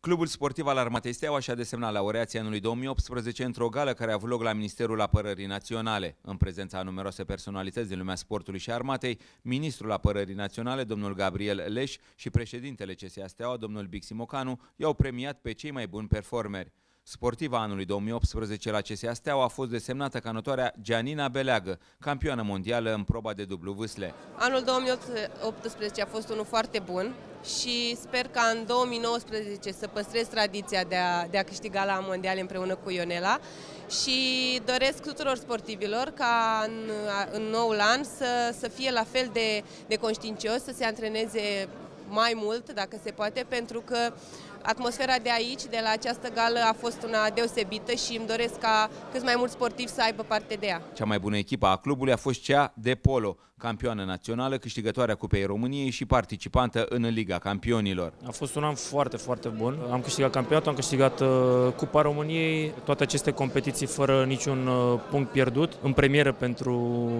Clubul sportiv al Armatei Steaua și-a desemnat laureații anului 2018 într-o gală care a avut loc la Ministerul Apărării Naționale. În prezența a numeroase personalități din lumea sportului și armatei, ministrul Apărării Naționale, domnul Gabriel Leș, și președintele CSA Steaua, domnul Bixi Mocanu, i-au premiat pe cei mai buni performeri. Sportiva anului 2018 la CSA Steaua a fost desemnată ca notarea Gianina Beleagă, campioană mondială în proba de dublu vâsle. Anul 2018 a fost unul foarte bun și sper ca în 2019 să păstrez tradiția de a câștiga la mondiale împreună cu Ionela și doresc tuturor sportivilor ca în noul an să fie la fel de conștiincios, să se antreneze mai mult, dacă se poate, pentru că atmosfera de aici, de la această gală, a fost una deosebită și îmi doresc ca cât mai mulți sportivi să aibă parte de ea. Cea mai bună echipă a clubului a fost cea de polo, campioană națională, câștigătoarea Cupei României și participantă în Liga Campionilor. A fost un an foarte, foarte bun. Am câștigat campionatul, am câștigat Cupa României, toate aceste competiții fără niciun punct pierdut. În premieră pentru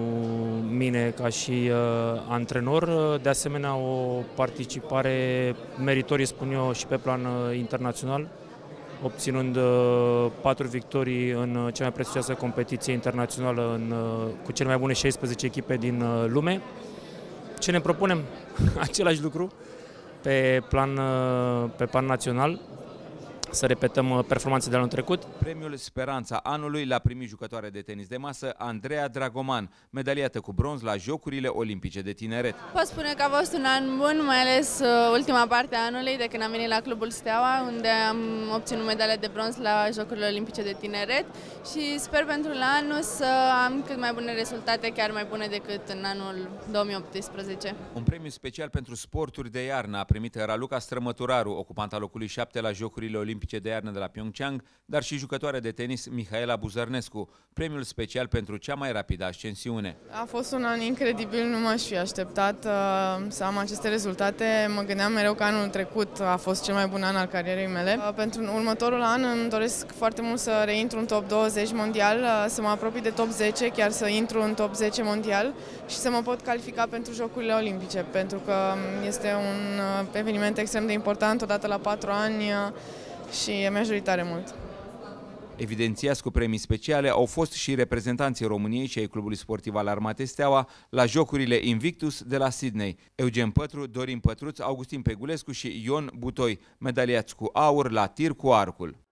mine ca și antrenor, de asemenea o participare meritorie, spun eu, și pe plan internațional, obținând 4 victorii în cea mai prestigioasă competiție internațională cu cele mai bune 16 echipe din lume. Ce ne propunem? Același lucru pe plan național, să repetăm performanțele de anul trecut. Premiul Speranța anului l-a primit jucătoarea de tenis de masă Andreea Dragoman, medaliată cu bronz la Jocurile Olimpice de Tineret. Pot spune că a fost un an bun, mai ales ultima parte a anului, de când am venit la Clubul Steaua, unde am obținut medalia de bronz la Jocurile Olimpice de Tineret și sper pentru la anul să am cât mai bune rezultate, chiar mai bune decât în anul 2018. Un premiu special pentru sporturi de iarnă a primit Raluca Strămăturaru, ocupanta locului 7 la Jocurile Olimpice de iarnă de la Pyeongchang, dar și jucătoarea de tenis Mihaela Buzărnescu, premiul special pentru cea mai rapidă ascensiune. A fost un an incredibil, nu m-aș fi așteptat să am aceste rezultate. Mă gândeam mereu că anul trecut a fost cel mai bun an al carierei mele. Pentru următorul an îmi doresc foarte mult să reintru în top 20 mondial, să mă apropii de top 10, chiar să intru în top 10 mondial și să mă pot califica pentru Jocurile Olimpice, pentru că este un eveniment extrem de important, odată la 4 ani, și mi-aș tare mult. Evidențiați cu premii speciale au fost și reprezentanții României și ai Clubului Sportiv al Armatei Steaua la Jocurile Invictus de la Sydney: Eugen Pătru, Dorin Pătruț, Augustin Pegulescu și Ion Butoi, medaliați cu aur la tir cu arcul.